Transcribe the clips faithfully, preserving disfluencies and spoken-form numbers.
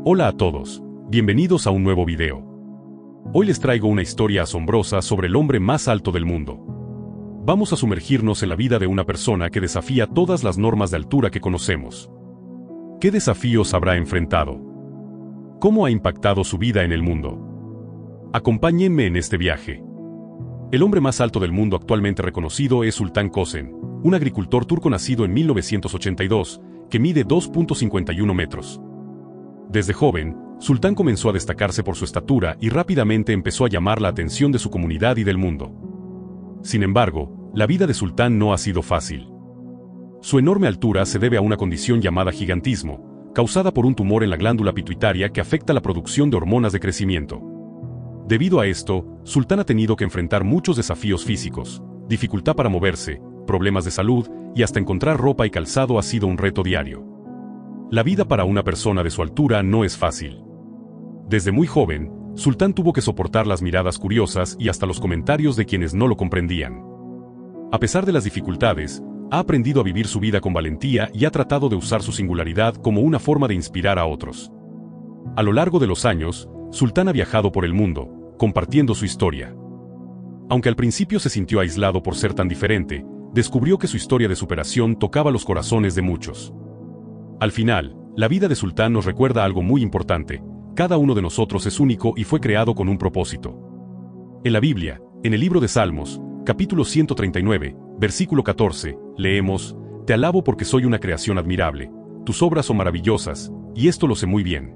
Hola a todos, bienvenidos a un nuevo video. Hoy les traigo una historia asombrosa sobre el hombre más alto del mundo. Vamos a sumergirnos en la vida de una persona que desafía todas las normas de altura que conocemos. ¿Qué desafíos habrá enfrentado? ¿Cómo ha impactado su vida en el mundo? Acompáñenme en este viaje. El hombre más alto del mundo actualmente reconocido es Sultan Kösen, un agricultor turco nacido en mil novecientos ochenta y dos, que mide dos punto cincuenta y uno metros. Desde joven, Sultan comenzó a destacarse por su estatura y rápidamente empezó a llamar la atención de su comunidad y del mundo. Sin embargo, la vida de Sultan no ha sido fácil. Su enorme altura se debe a una condición llamada gigantismo, causada por un tumor en la glándula pituitaria que afecta la producción de hormonas de crecimiento. Debido a esto, Sultan ha tenido que enfrentar muchos desafíos físicos, dificultad para moverse, problemas de salud y hasta encontrar ropa y calzado ha sido un reto diario. La vida para una persona de su altura no es fácil. Desde muy joven, Sultan tuvo que soportar las miradas curiosas y hasta los comentarios de quienes no lo comprendían. A pesar de las dificultades, ha aprendido a vivir su vida con valentía y ha tratado de usar su singularidad como una forma de inspirar a otros. A lo largo de los años, Sultan ha viajado por el mundo, compartiendo su historia. Aunque al principio se sintió aislado por ser tan diferente, descubrió que su historia de superación tocaba los corazones de muchos. Al final, la vida de Sultan nos recuerda algo muy importante: cada uno de nosotros es único y fue creado con un propósito. En la Biblia, en el libro de Salmos, capítulo ciento treinta y nueve, versículo catorce, leemos: Te alabo porque soy una creación admirable, tus obras son maravillosas, y esto lo sé muy bien.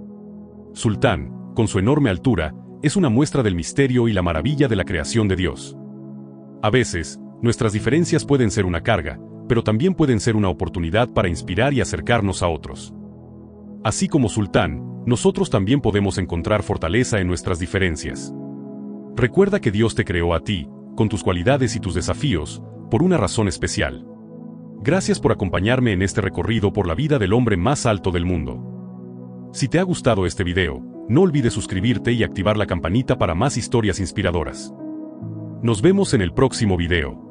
Sultan, con su enorme altura, es una muestra del misterio y la maravilla de la creación de Dios. A veces, nuestras diferencias pueden ser una carga, pero también pueden ser una oportunidad para inspirar y acercarnos a otros. Así como Sultan, nosotros también podemos encontrar fortaleza en nuestras diferencias. Recuerda que Dios te creó a ti, con tus cualidades y tus desafíos, por una razón especial. Gracias por acompañarme en este recorrido por la vida del hombre más alto del mundo. Si te ha gustado este video, no olvides suscribirte y activar la campanita para más historias inspiradoras. Nos vemos en el próximo video.